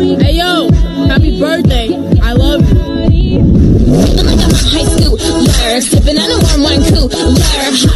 Hey yo, happy birthday. I love you. I'm like I'm a high school, sipping on a warm wine cooler.